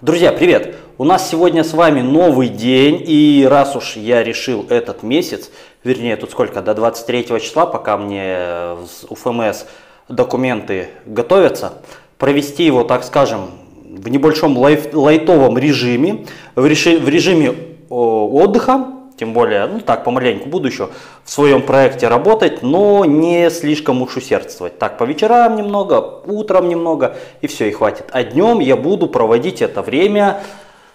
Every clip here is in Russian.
Друзья, привет! У нас сегодня с вами новый день, и раз уж я решил этот месяц, вернее тут сколько, до 23 числа, пока мне с УФМС документы готовятся, провести его, так скажем, в небольшом лайтовом режиме, в режиме отдыха, тем более, ну так, помаленьку буду еще в своем проекте работать, но не слишком уж усердствовать. Так, по вечерам немного, утром немного, и все, и хватит. А днем я буду проводить это время,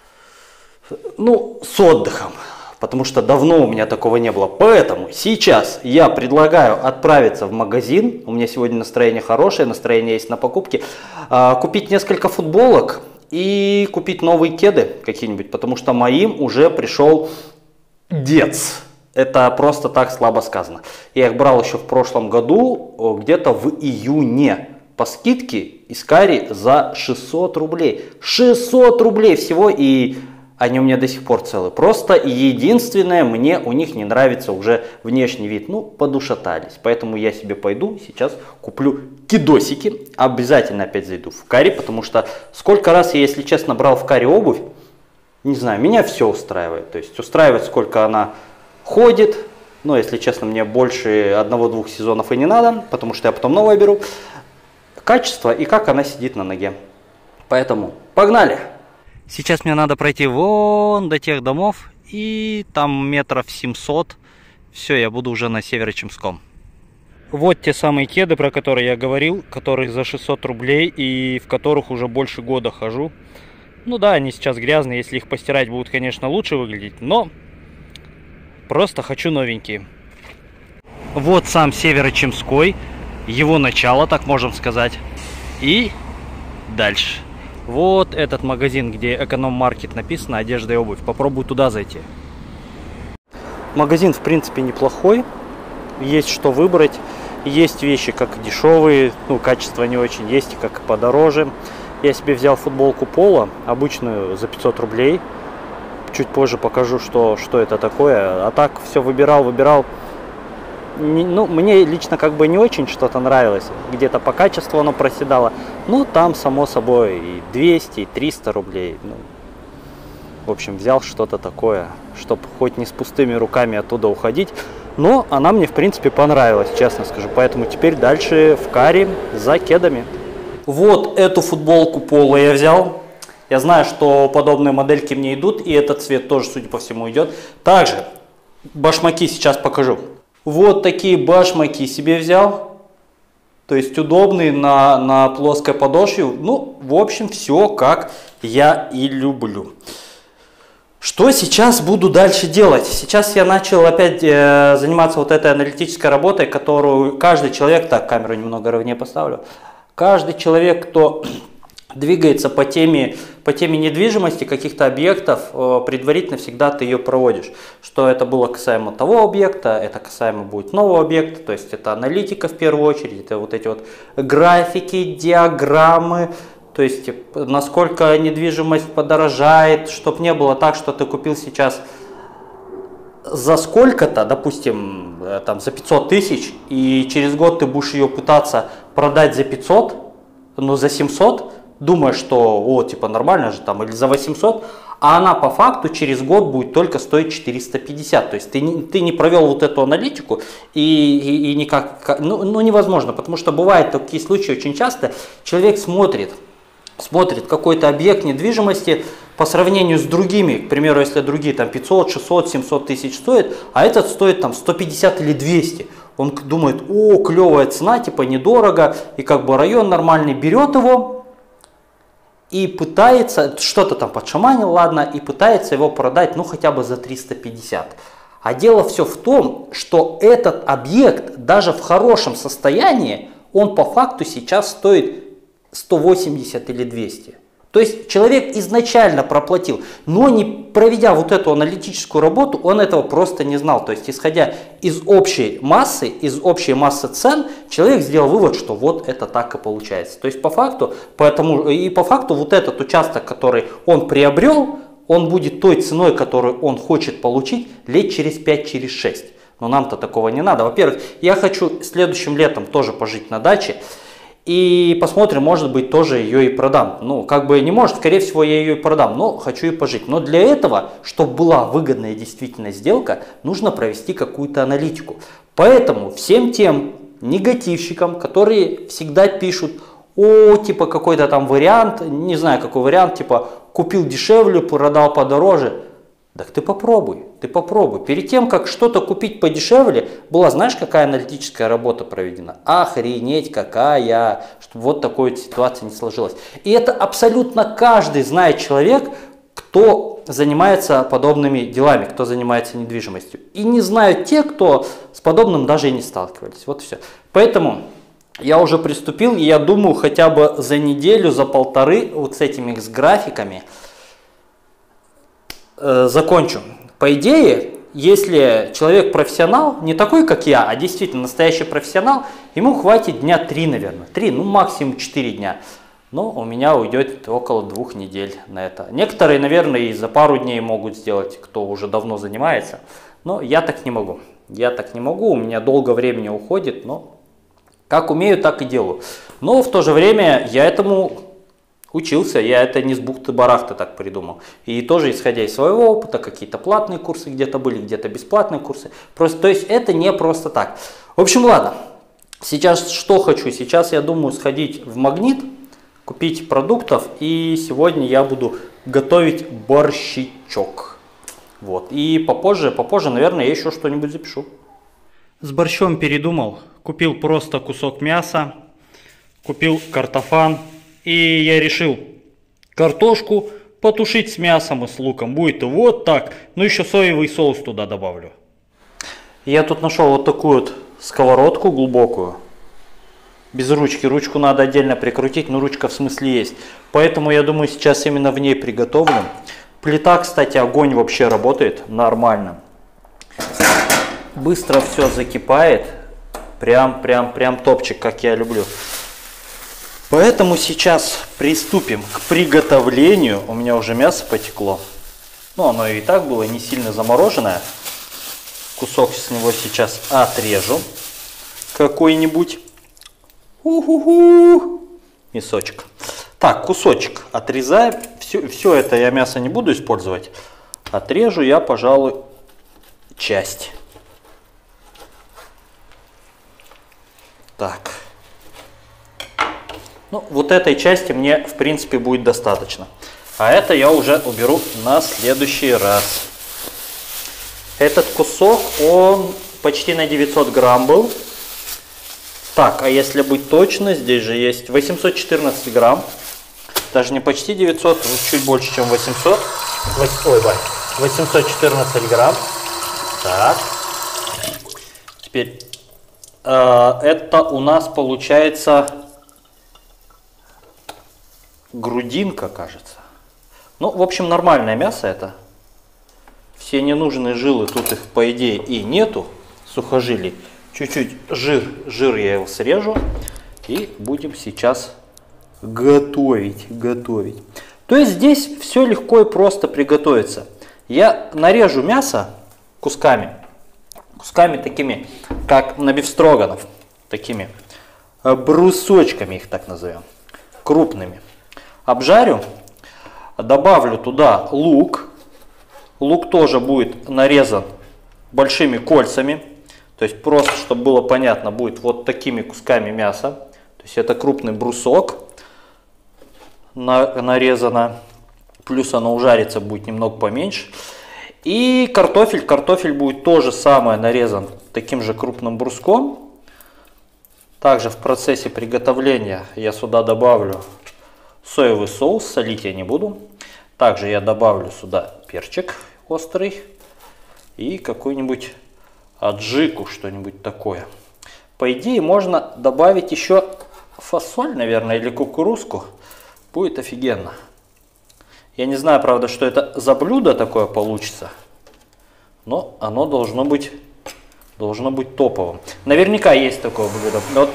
ну, с отдыхом, потому что давно у меня такого не было. Поэтому сейчас я предлагаю отправиться в магазин, у меня сегодня настроение хорошее, настроение есть на покупки, купить несколько футболок и купить новые кеды какие-нибудь, потому что моим уже пришел дец. Это просто так слабо сказано. Я их брал еще в прошлом году, где-то в июне, по скидке из Кари за 600 рублей. 600 рублей всего, и они у меня до сих пор целы. Просто единственное, мне у них не нравится уже внешний вид. Ну, подушатались. Поэтому я себе пойду сейчас куплю кидосики. Обязательно опять зайду в Кари, потому что сколько раз я, если честно, брал в Кари обувь, не знаю, меня все устраивает. То есть устраивает, сколько она ходит. Но, если честно, мне больше одного-двух сезонов и не надо, потому что я потом новое беру. Качество и как она сидит на ноге. Поэтому погнали! Сейчас мне надо пройти вон до тех домов. И там метров 700. Все, я буду уже на Северо-Чемском. Вот те самые кеды, про которые я говорил, которые за 600 рублей и в которых уже больше года хожу. Ну да, они сейчас грязные, если их постирать, будут, конечно, лучше выглядеть, но просто хочу новенькие. Вот сам Северо-Чемской, его начало, так можем сказать. И дальше. Вот этот магазин, где эконом-маркет написано, одежда и обувь. Попробую туда зайти. Магазин, в принципе, неплохой. Есть что выбрать. Есть вещи как дешевые, ну, качество не очень, есть и как подороже. Я себе взял футболку Пола, обычную, за 500 рублей. Чуть позже покажу, что это такое. А так все выбирал. Ну, мне лично как бы не очень что-то нравилось. Где-то по качеству оно проседало. Ну, там, само собой, и 200, и 300 рублей. Ну, в общем, взял что-то такое, чтобы хоть не с пустыми руками оттуда уходить. Но она мне, в принципе, понравилась, честно скажу. Поэтому теперь дальше в Кари за кедами. Вот эту футболку Пола я взял. Я знаю, что подобные модельки мне идут, и этот цвет тоже, судя по всему, идет. Также башмаки сейчас покажу. Вот такие башмаки себе взял. То есть удобные на плоской подошве. Ну, в общем, все как я и люблю. Что сейчас буду дальше делать? Сейчас я начал опять заниматься вот этой аналитической работой, которую каждый человек... Так, камеру немного ровнее поставлю. Каждый человек, кто двигается по теме недвижимости, каких-то объектов, предварительно всегда ты ее проводишь. Что это было касаемо того объекта, это касаемо будет нового объекта, то есть это аналитика в первую очередь, это вот эти вот графики, диаграммы, то есть насколько недвижимость подорожает, чтобы не было так, что ты купил сейчас за сколько-то, допустим, там, за 500 тысяч, и через год ты будешь ее пытаться продать за 500, но за 700, думая, что, о, типа, нормально же там, или за 800, а она по факту через год будет только стоить 450. То есть ты не провел вот эту аналитику, и никак, ну, невозможно, потому что бывают такие случаи очень часто, человек смотрит какой-то объект недвижимости по сравнению с другими, к примеру, если другие там 500, 600, 700 тысяч стоят, а этот стоит там 150 или 200. Он думает, о, клевая цена, типа недорого, и как бы район нормальный, берет его и пытается, что-то там подшаманил, ладно, и пытается его продать, ну, хотя бы за 350. А дело все в том, что этот объект, даже в хорошем состоянии, он по факту сейчас стоит 180 или 200. То есть человек изначально проплатил, но не проведя вот эту аналитическую работу, он этого просто не знал. То есть исходя из общей массы цен, человек сделал вывод, что вот это так и получается. То есть по факту вот этот участок, который он приобрел, он будет той ценой, которую он хочет получить лет через 5, через 6. Но нам-то такого не надо. Во-первых, я хочу следующим летом тоже пожить на даче. И посмотрим, может быть, тоже ее и продам. Ну, как бы не может, скорее всего, я ее и продам, но хочу и пожить. Но для этого, чтобы была выгодная действительно сделка, нужно провести какую-то аналитику. Поэтому всем тем негативщикам, которые всегда пишут, о, типа какой-то там вариант, не знаю какой вариант, типа купил дешевле, продал подороже. Так ты попробуй, ты попробуй. Перед тем, как что-то купить подешевле, была, знаешь, какая аналитическая работа проведена? Охренеть какая, чтобы вот такой вот ситуации не сложилась. И это абсолютно каждый знает человек, кто занимается подобными делами, кто занимается недвижимостью. И не знают те, кто с подобным даже и не сталкивались. Вот и все. Поэтому я уже приступил, и я думаю, хотя бы за неделю, за полторы вот с этими с графиками закончу. По идее, если человек профессионал, не такой, как я, а действительно настоящий профессионал, ему хватит дня 3, наверное. 3, ну максимум 4 дня. Но у меня уйдет около 2 недель на это. Некоторые, наверное, и за пару дней могут сделать, кто уже давно занимается. Но я так не могу. Я так не могу, у меня долго времени уходит, но как умею, так и делаю. Но в то же время я этому учился, я это не с бухты-барахты так придумал. И тоже исходя из своего опыта, какие-то платные курсы где-то были, где-то бесплатные курсы. Просто, то есть это не просто так. В общем, ладно. Сейчас что хочу? Сейчас я думаю сходить в Магнит, купить продуктов. И сегодня я буду готовить борщичок. Вот. И попозже, наверное, я еще что-нибудь запишу. С борщом передумал. Купил просто кусок мяса, купил картофан. И я решил картошку потушить с мясом и с луком. Будет вот так. Ну еще соевый соус туда добавлю. Я тут нашел вот такую вот сковородку глубокую. Без ручки. Ручку надо отдельно прикрутить, но ручка в смысле есть. Поэтому я думаю, сейчас именно в ней приготовлю. Плита, кстати, огонь вообще работает нормально. Быстро все закипает. Прям топчик, как я люблю. Поэтому сейчас приступим к приготовлению. У меня уже мясо потекло. Ну, оно и так было не сильно замороженное. Кусок с него сейчас отрежу. Какой-нибудь. Мясочек. Так, кусочек отрезаем. Все это я мясо не буду использовать. Отрежу я, пожалуй, часть. Так. Ну, вот этой части мне, в принципе, будет достаточно. А это я уже уберу на следующий раз. Этот кусок, он почти на 900 грамм был. Так, а если быть точно, здесь же есть 814 грамм. Даже не почти 900, чуть больше, чем 800. Ой, 814 грамм. Так. Теперь, это у нас получается грудинка, кажется. Ну, в общем, нормальное мясо это. Все ненужные жилы, тут их, по идее, и нету. Сухожилий. Чуть-чуть жир я его срежу. И будем сейчас готовить. То есть здесь все легко и просто приготовится. Я нарежу мясо кусками. Кусками такими, как на бефстроганов. Такими брусочками их так назовем. Крупными. Обжарю, добавлю туда лук. Лук тоже будет нарезан большими кольцами. То есть просто, чтобы было понятно, будет вот такими кусками мяса. То есть это крупный брусок нарезано. Плюс оно ужарится будет немного поменьше. И картофель. Картофель будет тоже самое нарезан таким же крупным бруском. Также в процессе приготовления я сюда добавлю соевый соус, солить я не буду. Также я добавлю сюда перчик острый и какую-нибудь аджику, что-нибудь такое. По идее можно добавить еще фасоль, наверное, или кукурузку. Будет офигенно. Я не знаю, правда, что это за блюдо такое получится, но оно должно быть топовым. Наверняка есть такое блюдо. Вот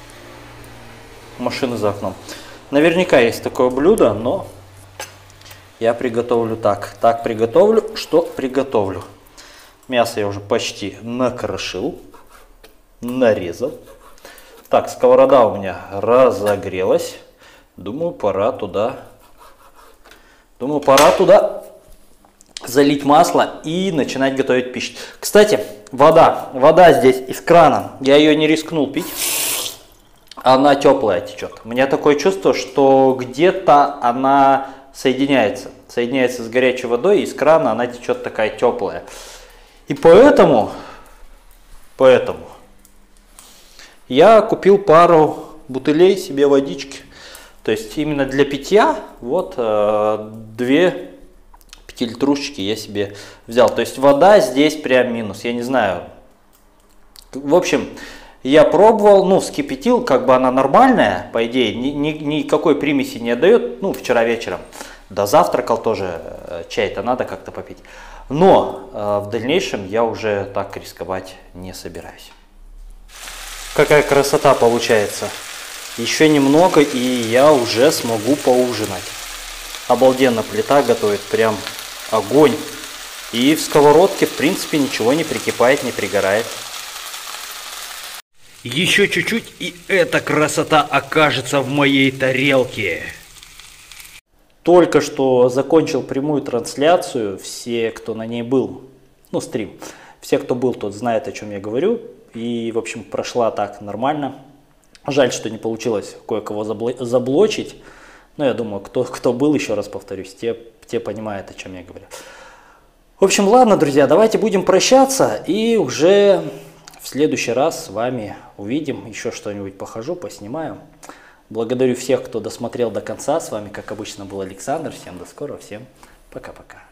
машины за окном. Наверняка есть такое блюдо, но я приготовлю так. Так приготовлю, что приготовлю. Мясо я уже почти накрошил, нарезал. Так, сковорода у меня разогрелась. Думаю, пора туда залить масло и начинать готовить пищу. Кстати, вода здесь из крана. Я ее не рискнул пить. Она теплая течет. У меня такое чувство, что где-то она соединяется с горячей водой, и из крана она течет такая теплая. И поэтому я купил пару бутылей себе водички. То есть именно для питья вот 2 пятилитрушечки я себе взял. То есть вода здесь прям минус. Я не знаю. В общем, я пробовал, ну, вскипятил, как бы она нормальная, по идее, никакой примеси не отдает. Ну, вчера вечером дозавтракал тоже, чай-то надо как-то попить. Но в дальнейшем я уже так рисковать не собираюсь. Какая красота получается. Еще немного, и я уже смогу поужинать. Обалденно плита готовит, прям огонь. И в сковородке, в принципе, ничего не прикипает, не пригорает. Еще чуть-чуть, и эта красота окажется в моей тарелке. Только что закончил прямую трансляцию. Все, кто на ней был, ну, стрим, все, кто был, тот знает, о чем я говорю. И, в общем, прошла так нормально. Жаль, что не получилось кое-кого заблочить. Но я думаю, кто был, еще раз повторюсь, те понимают, о чем я говорю. В общем, ладно, друзья, давайте будем прощаться. И уже в следующий раз с вами увидим. Еще что-нибудь похожу, поснимаю. Благодарю всех, кто досмотрел до конца. С вами, как обычно, был Александр. Всем до скорого, всем пока-пока.